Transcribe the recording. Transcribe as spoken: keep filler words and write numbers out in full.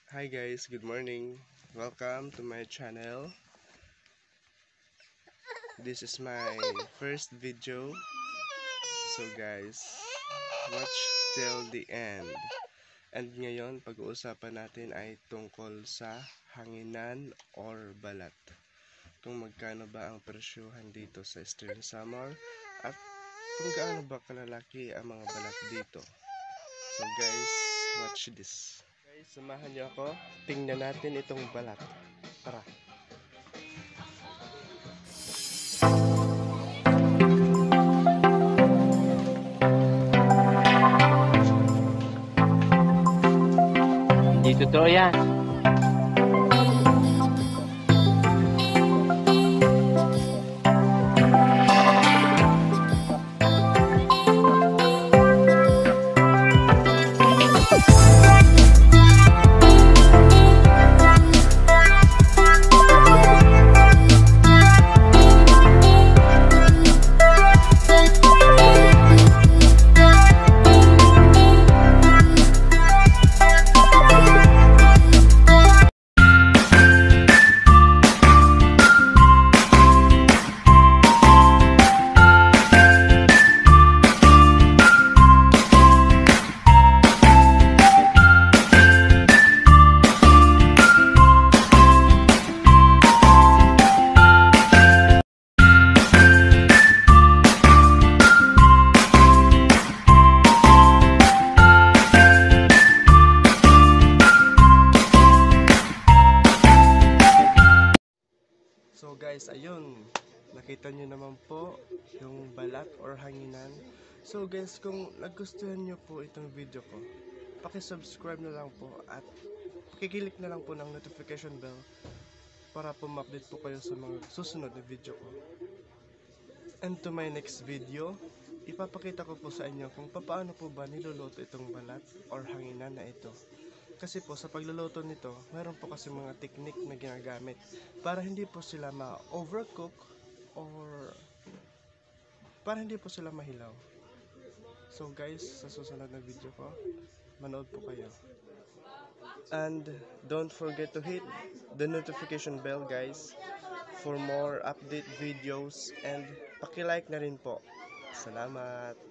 Hi guys, good morning. Welcome to my channel. This is my first video. So guys, watch till the end. And ngayon, pag-uusapan natin ay tungkol sa hanginan or balat. Kung magkano ba ang presyuhan dito sa Eastern Samar at kung gaano ba kalalaki ang mga balat dito. So guys, watch this. Guys, samahan niyo ako. Tingnan natin itong balat. Tara. Hindi totoo yan. So guys, ayun, nakita nyo naman po yung balat or hanginan. So guys, kung nagustuhan nyo po itong video ko, paki-subscribe na lang po at pakikilik na lang po ng notification bell para po ma-update po kayo sa mga susunod na video ko. And to my next video, ipapakita ko po sa inyo kung paano po ba niluluto itong balat or hanginan na ito. Kasi po sa pagluluto nito, meron po kasi mga technique na ginagamit para hindi po sila ma-overcook or para hindi po sila mahilaw. So guys, sa susunod na video ko, manood po kayo. And don't forget to hit the notification bell guys for more update videos and paki-like na rin po. Salamat!